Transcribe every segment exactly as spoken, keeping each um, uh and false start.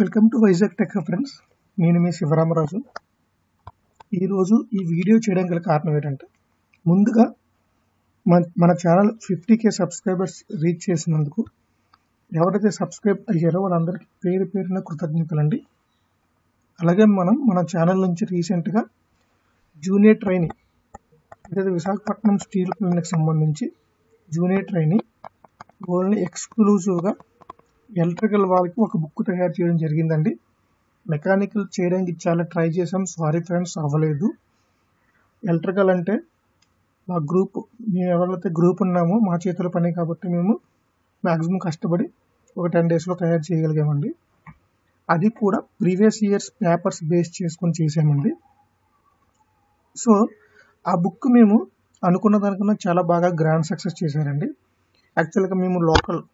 Welcome to Vizag tech friends. నేను మీ శివరామరాజు. ఈరోజు ఈ వీడియో చేయడం గల కారణం ఏంటంటే, ముందుగా మన మన channel fifty K subscribers reach చేసినందుకు ఎవరైతే సబ్స్క్రైబ్ అయ్యారో వాళ్ళందరికీ పేరు పేరున కృతజ్ఞతలండి. అలాగే మనం మన ఛానల్ నుంచి రీసెంట్గా జూనియర్ ట్రైనింగ్ లేదా విశాఖపట్నం స్టీల్ ప్లాంట్కి సంబంధించి జూనియర్ ట్రైనింగ్ ఓన్లీ ఎక్స్క్లూజివ్గా ఎలక్ట్రికల్ వాళ్ళకి ఒక బుక్ తయారు చేయడం జరిగిందండి. మెకానికల్ చేయడానికి చాలా ట్రై చేసాం, సారీ ఫ్రెండ్స్ అవ్వలేదు. ఎలక్ట్రికల్ అంటే మా గ్రూప్, మేము ఎవరైతే గ్రూప్ ఉన్నామో మా చేతుల పని కాబట్టి మేము మ్యాక్సిమం కష్టపడి ఒక టెన్ డేస్లో తయారు చేయగలిగామండి. అది కూడా ప్రీవియస్ ఇయర్స్ పేపర్స్ బేస్ చేసుకొని చేసామండి. సో ఆ బుక్ మేము అనుకున్న దానికన్నా చాలా బాగా గ్రాండ్ సక్సెస్ చేశారండి. యాక్చువల్గా మేము లోకల్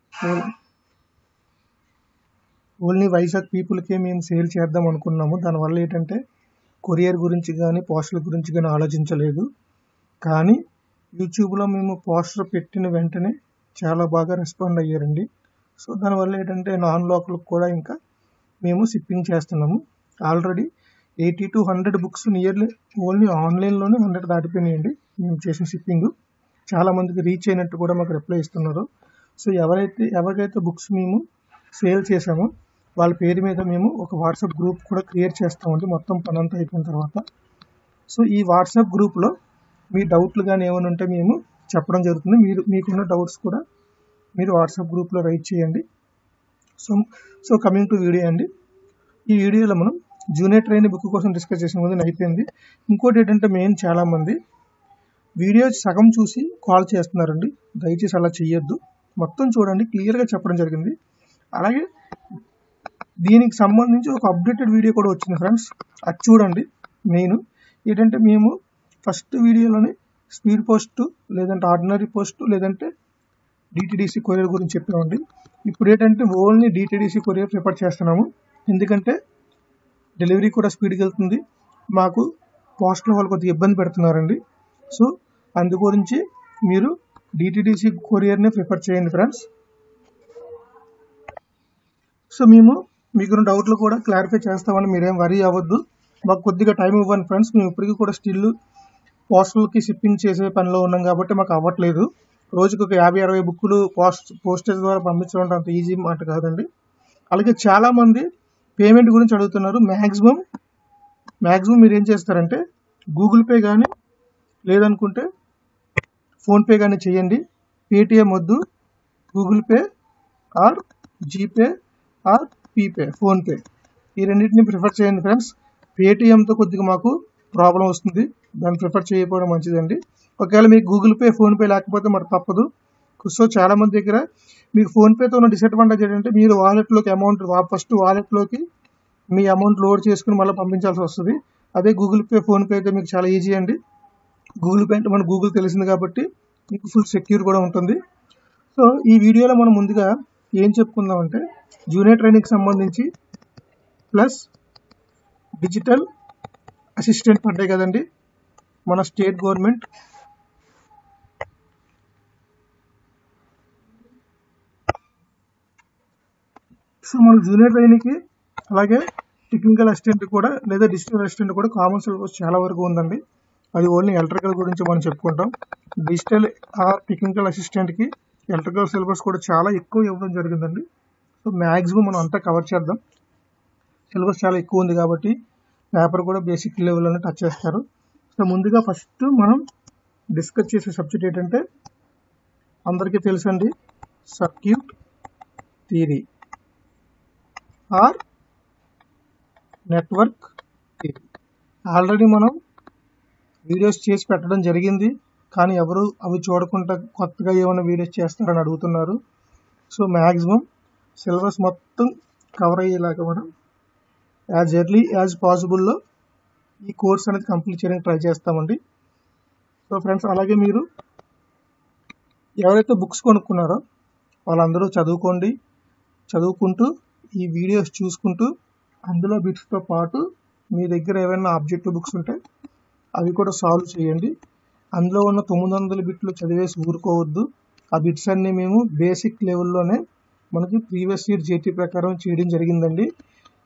ఓన్లీ వైజాగ్ పీపుల్కే మేము సేల్ చేద్దాం అనుకున్నాము. దానివల్ల ఏంటంటే కొరియర్ గురించి కానీ పోస్టల్ గురించి కానీ ఆలోచించలేదు. కానీ యూట్యూబ్లో మేము పోస్టర్ పెట్టిన వెంటనే చాలా బాగా రెస్పాండ్ అయ్యారండి. సో దానివల్ల ఏంటంటే నాన్ లోకల్కి కూడా ఇంకా మేము షిప్పింగ్ చేస్తున్నాము. Already eighty two hundred books nearly only ఆన్లైన్లోనే హండ్రెడ్ దాటిపోయినాయండి మేము చేసిన షిప్పింగ్. చాలామందికి రీచ్ అయినట్టు కూడా మాకు రిప్లై ఇస్తున్నారు. సో ఎవరైతే ఎవరికైతే బుక్స్ మేము సేల్ చేసామో వాళ్ళ పేరు మీద మేము ఒక వాట్సాప్ గ్రూప్ కూడా క్రియేట్ చేస్తామండి మొత్తం పని అంతా అయిపోయిన తర్వాత. సో ఈ వాట్సాప్ గ్రూప్లో మీ డౌట్లు కానీ ఏమైనా ఉంటే మేము చెప్పడం జరుగుతుంది. మీరు మీకున్న డౌట్స్ కూడా మీరు వాట్సాప్ గ్రూప్లో రైట్ చేయండి. So so coming to video అండి. ఈ వీడియోలో మనం జూనియర్ ట్రైనింగ్ బుక్ కోసం డిస్కస్ చేసిన ముందు అయిపోయింది. ఇంకోటి ఏంటంటే మెయిన్ చాలామంది వీడియో సగం చూసి కాల్ చేస్తున్నారండి. దయచేసి అలా చేయొద్దు, మొత్తం చూడండి, క్లియర్గా చెప్పడం జరిగింది. అలాగే దీనికి సంబంధించి ఒక అప్డేటెడ్ వీడియో కూడా వచ్చింది ఫ్రెండ్స్, అది చూడండి. మెయిన్ ఏంటంటే మేము ఫస్ట్ వీడియోలోనే స్పీడ్ పోస్ట్ లేదంటే ఆర్డినరీ పోస్ట్ లేదంటే డిటిడిసి కొరియర్ గురించి చెప్పామండి. ఇప్పుడు ఏంటంటే ఓన్లీ డిటిడిసి కొరియర్ ప్రిఫర్ చేస్తున్నాము. ఎందుకంటే డెలివరీ కూడా స్పీడ్గా వెళ్తుంది, మాకు పోస్ట్లో వాళ్ళు కొద్దిగా ఇబ్బంది పెడుతున్నారండి. సో అందు గురించి మీరు డిటిడిసి కొరియర్ని ప్రిఫర్ చేయండి ఫ్రెండ్స్. సో మేము మీకున్న డౌట్లు కూడా క్లారిఫై చేస్తామని మీరేం వరీ అవ్వద్దు. మాకు కొద్దిగా టైం ఇవ్వండి ఫ్రెండ్స్. మేము ఇప్పటికీ కూడా స్టిల్ పోస్టల్కి షిప్పింగ్ చేసే పనిలో ఉన్నాం కాబట్టి మాకు అవ్వట్లేదు. రోజుకి ఒక యాభై అరవై బుక్కులు పోస్ట్ పోస్టేజ్ ద్వారా పంపించడం అంత ఈజీ మాట కాదండి. అలాగే చాలామంది పేమెంట్ గురించి అడుగుతున్నారు. మ్యాక్సిమం మ్యాక్సిమం మీరు ఏం చేస్తారంటే గూగుల్ పే కానీ లేదనుకుంటే ఫోన్పే కానీ చేయండి. పేటిఎం వద్దు, Google Pay or GPay or పీపే, ఫోన్పే, ఈ రెండింటిని ప్రిఫర్ చేయండి ఫ్రెండ్స్. పేటిఎంతో కొద్దిగా మాకు ప్రాబ్లం వస్తుంది, దాన్ని ప్రిఫర్ చేయకపోవడం మంచిదండి. ఒకవేళ మీకు గూగుల్ పే ఫోన్పే లేకపోతే మరి తప్పదు. సో చాలామంది దగ్గర మీకు ఫోన్పేతో ఉన్న డిసడ్వాంటేజ్ ఏంటంటే మీరు వాలెట్లోకి అమౌంట్ ఫస్ట్ వాలెట్లోకి మీ అమౌంట్ లోడ్ చేసుకుని మళ్ళీ పంపించాల్సి వస్తుంది. అదే గూగుల్ పే ఫోన్పే అయితే మీకు చాలా ఈజీ అండి. గూగుల్ పే అంటే మన గూగుల్ తెలిసింది కాబట్టి మీకు ఫుల్ సెక్యూర్ కూడా ఉంటుంది. సో ఈ వీడియోలో మనం ముందుగా ఏం చెప్పుకుందామంటే జూనియర్ ట్రైనింగ్కి సంబంధించి ప్లస్ డిజిటల్ అసిస్టెంట్ పడ్డాయి కదండి మన స్టేట్ గవర్నమెంట్. సో మన జూనియర్ ట్రైనింగ్కి అలాగే టెక్నికల్ అసిస్టెంట్ కూడా లేదా డిజిటల్ అసిస్టెంట్ కూడా కామన్ సిలబస్ చాలా వరకు ఉందండి. అది ఓన్లీ ఎలక్ట్రికల్ గురించి మనం చెప్పుకుంటాం. డిజిటల్ ఆర్ టెక్నికల్ అసిస్టెంట్కి ఎలక్ట్రికల్ సిలబస్ కూడా చాలా ఎక్కువ ఇవ్వడం జరిగిందండి. సో మ్యాక్సిమం మనం అంతా కవర్ చేద్దాం. సిలబస్ చాలా ఎక్కువ ఉంది కాబట్టి పేపర్ కూడా బేసిక్ లెవెల్లోనే టచ్ చేస్తారు. సో ముందుగా ఫస్ట్ మనం డిస్కస్ చేసే సబ్జెక్ట్ ఏంటంటే అందరికీ తెలుసండి, circuit theory or network theory. Already మనం వీడియోస్ చేసి పెట్టడం జరిగింది, కానీ ఎవరు అవి చూడకుండా కొత్తగా ఏమైనా వీడియోస్ చేస్తారని అడుగుతున్నారు. సో మ్యాక్సిమం సిలబస్ మొత్తం కవర్ అయ్యేలాగా మనం యాజ్ ఎర్లీ యాజ్ పాసిబుల్లో ఈ కోర్స్ అనేది కంప్లీట్ చేయడానికి ట్రై చేస్తామండి. సో ఫ్రెండ్స్ అలాగే మీరు ఎవరైతే బుక్స్ కొనుక్కున్నారో వాళ్ళందరూ చదువుకోండి. చదువుకుంటూ ఈ వీడియోస్ చూసుకుంటూ అందులో బిట్స్తో పాటు మీ దగ్గర ఏమైనా ఆబ్జెక్టివ్ బుక్స్ ఉంటే అవి కూడా సాల్వ్ చేయండి. అందులో ఉన్న తొమ్మిది వందల బిట్లు చదివేసి ఊరుకోవద్దు. ఆ బిట్స్ అన్నీ మేము బేసిక్ లెవెల్లోనే మనకి ప్రీవియస్ ఇయర్ జేటీ ప్రకారం చేయడం జరిగిందండి.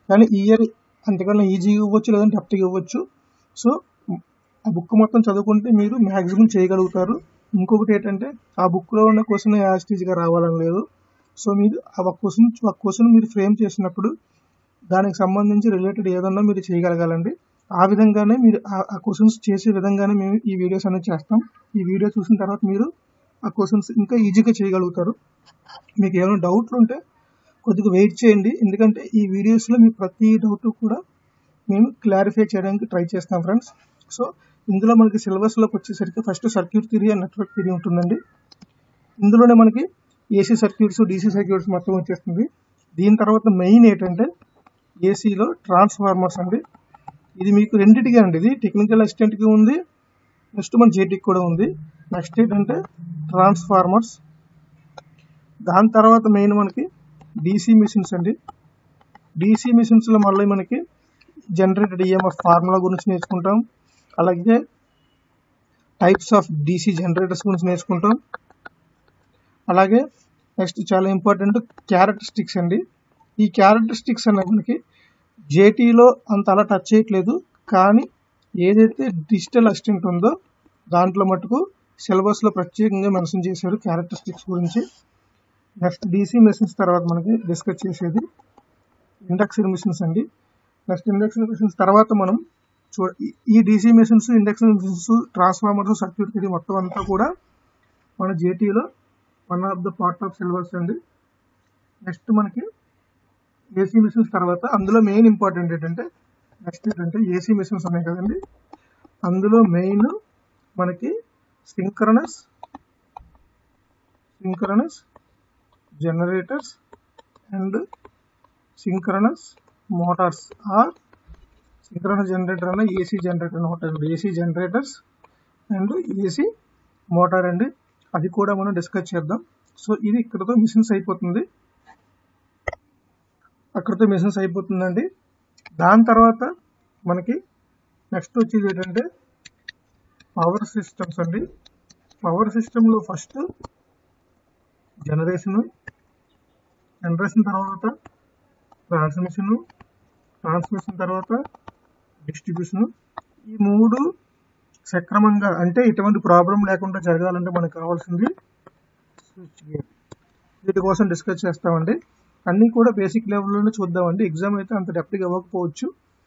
కానీ ఇయర్ అంతకన్నా ఈజీగా ఇవ్వచ్చు, లేదంటే డెప్త్గా ఇవ్వచ్చు. సో ఆ బుక్ మొత్తం చదువుకుంటే మీరు మ్యాక్సిమం చేయగలుగుతారు. ఇంకొకటి ఏంటంటే ఆ బుక్లో ఉన్న క్వశ్చన్ యాజిటీజ్గా రావాలని లేదు. సో మీరు ఆ క్వశ్చన్ ఆ క్వశ్చన్ మీరు ఫ్రేమ్ చేసినప్పుడు దానికి సంబంధించి రిలేటెడ్ ఏదన్నా మీరు చేయగలగాలండి. ఆ విధంగానే మీరు ఆ క్వశ్చన్స్ చేసే విధంగానే మేము ఈ వీడియోస్ అనేది చేస్తాం. ఈ వీడియో చూసిన తర్వాత మీరు ఆ క్వశ్చన్స్ ఇంకా ఈజీగా చేయగలుగుతారు. మీకు ఏమైనా డౌట్లు ఉంటే కొద్దిగా వెయిట్ చేయండి, ఎందుకంటే ఈ వీడియోస్లో మీ ప్రతి డౌట్ కూడా మేము క్లారిఫై చేయడానికి ట్రై చేస్తాం ఫ్రెండ్స్. సో ఇందులో మనకి సిలబస్లోకి వచ్చేసరికి first circuit theory and network theory ఉంటుందండి. ఇందులోనే మనకి ఏసీ సర్క్యూట్స్, డీసీ సర్క్యూట్స్ మొత్తం వచ్చేస్తుంది. దీని తర్వాత మెయిన్ ఏంటంటే ఏసీలో ట్రాన్స్ఫార్మర్స్ అండి. ఇది మీకు రెండింటిగా అండి, ఇది టెక్నికల్ అసిస్టెంట్కి ఉంది, నెక్స్ట్ మన జేటీకి కూడా ఉంది. నెక్స్ట్ ఏంటంటే ట్రాన్స్ఫార్మర్స్. దాని తర్వాత మెయిన్ మనకి డీసీ మిషన్స్ అండి. డీసీ మిషన్స్లో మళ్ళీ మనకి జనరేటెడ్ ఈఎంఎఫ్ ఫార్ములా గురించి నేర్చుకుంటాం. అలాగే టైప్స్ ఆఫ్ డీసీ జనరేటర్స్ గురించి నేర్చుకుంటాం. అలాగే నెక్స్ట్ చాలా ఇంపార్టెంట్ క్యారెక్టరిస్టిక్స్ అండి. ఈ క్యారెక్టరిస్టిక్స్ అనేది మనకి జేటీలో అంత అలా టచ్ చేయట్లేదు, కానీ ఏదైతే డిజిటల్ అసిస్టెంట్ ఉందో దాంట్లో మటుకు సిలబస్లో ప్రత్యేకంగా మెన్షన్ చేశారు క్యారెక్టరిస్టిక్స్ గురించి. నెక్స్ట్ డీసీ మెషిన్స్ తర్వాత మనకి డిస్కస్ చేసేది ఇండక్షన్ మిషన్స్ అండి. నెక్స్ట్ ఇండక్షన్ మిషన్స్ తర్వాత మనం చూ ఈ DC machines, induction machines, transformers, circuit theory మొత్తం అంతా కూడా మన జేటీలో one of the part of syllabus అండి. నెక్స్ట్ మనకి ఏసీ మిషన్స్ తర్వాత అందులో మెయిన్ ఇంపార్టెంట్ ఏంటంటే నెక్స్ట్ ఏంటంటే ఏసీ మిషన్స్ ఉన్నాయి కదండి, అందులో మెయిన్ మనకి synchronous synchronous generators and synchronous motors or synchronous generator అన్న ఏసీ జనరేటర్ ఒకటి, AC generators and AC motor అండి. అది కూడా మనం డిస్కస్ చేద్దాం. సో ఇది ఇక్కడతో మిషన్స్ అయిపోతుంది, అక్కడితో మిషన్స్ అయిపోతుందండి. దాని తర్వాత మనకి నెక్స్ట్ వచ్చేది ఏంటంటే పవర్ సిస్టమ్స్ అండి. పవర్ సిస్టంలో ఫస్ట్ జనరేషన్, జనరేషన్ తర్వాత ట్రాన్స్మిషన్, ట్రాన్స్మిషన్ తర్వాత డిస్ట్రిబ్యూషన్. ఈ మూడు సక్రమంగా అంటే ఎటువంటి ప్రాబ్లం లేకుండా జరగాలంటే మనకు కావాల్సింది స్విచ్ గేర్. వీటి కోసం డిస్కస్ చేస్తామండి. అన్నీ కూడా బేసిక్ లెవెల్లోనే చూద్దామండి. ఎగ్జామ్ అయితే అంత డెప్త్గా ఇవ్వకపోవచ్చు,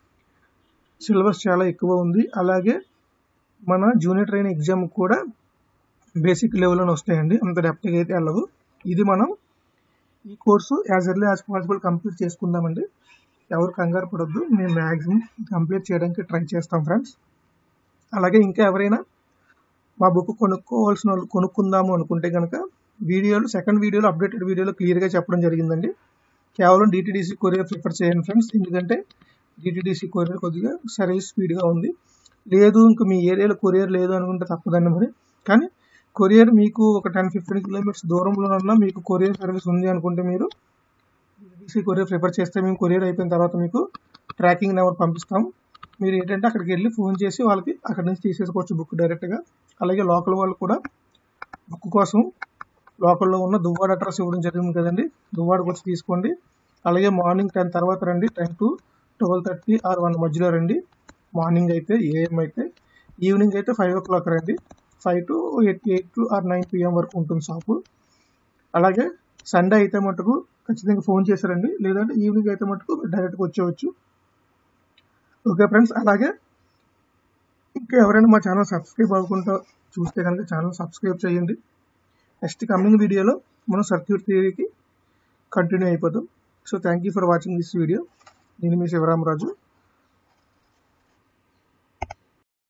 సిలబస్ చాలా ఎక్కువ ఉంది. అలాగే మన జూనియర్ ట్రైన్ ఎగ్జామ్ కూడా బేసిక్ లెవెల్లోనే వస్తాయండి, అంత డెప్త్గా అయితే వెళ్ళవు. ఇది మనం ఈ course as early as possible complete చేసుకుందామండి. ఎవరు కంగారు పడొద్దు, మేము మ్యాక్సిమం కంప్లీట్ చేయడానికి ట్రై చేస్తాం ఫ్రెండ్స్. అలాగే ఇంకా ఎవరైనా మా బుక్ కొనుక్కోవాల్సిన వాళ్ళు కొనుక్కుందాము అనుకుంటే కనుక వీడియోలు సెకండ్ వీడియోలో అప్డేటెడ్ వీడియోలో క్లియర్గా చెప్పడం జరిగిందండి. కేవలం డిటిడిసి కొరియర్ ప్రిఫర్ చేయండి ఫ్రెండ్స్, ఎందుకంటే డిటిడిసి కొరియర్ కొద్దిగా సర్వీస్ స్పీడ్గా ఉంది. లేదు ఇంకా మీ ఏరియాలో కొరియర్ లేదు అనుకుంటే తప్పదండి మరి. కానీ కొరియర్ మీకు ఒక టెన్ ఫిఫ్టీన్ కిలోమీటర్స్ దూరంలో ఉన్న మీకు కొరియర్ సర్వీస్ ఉంది అనుకుంటే మీరు డిటిడిసి కొరియర్ ప్రిఫర్ చేస్తే మేము కొరియర్ అయిపోయిన తర్వాత మీకు ట్రాకింగ్ నెంబర్ పంపిస్తాం. మీరు ఏంటంటే అక్కడికి వెళ్ళి ఫోన్ చేసి వాళ్ళకి అక్కడి నుంచి తీసేసుకోవచ్చు బుక్ డైరెక్ట్గా. అలాగే లోకల్ వాళ్ళు కూడా బుక్ కోసం లోకల్లో ఉన్న దువ్వాడ అడ్రస్ ఇవ్వడం జరిగింది కదండి, దువ్వాడకు వచ్చి తీసుకోండి. అలాగే మార్నింగ్ టెన్ తర్వాత రండి, ten to twelve thirty or one మధ్యలో రండి. మార్నింగ్ అయితే ఏఎం అయితే, ఈవినింగ్ అయితే ఫైవ్ ఓ క్లాక్ రండి. Five to eight eight to or nine PM వరకు ఉంటుంది షాపు. అలాగే సండే అయితే మటుకు ఖచ్చితంగా ఫోన్ చేశారండి, లేదంటే ఈవినింగ్ అయితే మటుకు డైరెక్ట్గా వచ్చేవచ్చు. ఓకే ఫ్రెండ్స్, అలాగే ఇంకా ఎవరైనా మా ఛానల్ సబ్స్క్రైబ్ అవ్వకుండా చూస్తే కనుక ఛానల్ సబ్స్క్రైబ్ చేయండి. నెక్స్ట్ కమింగ్ వీడియోలో మనం సర్క్యూట్ థియరీకి కంటిన్యూ అయిపోతాం. So thank you for watching this video. నేను మీ శివరామరాజు.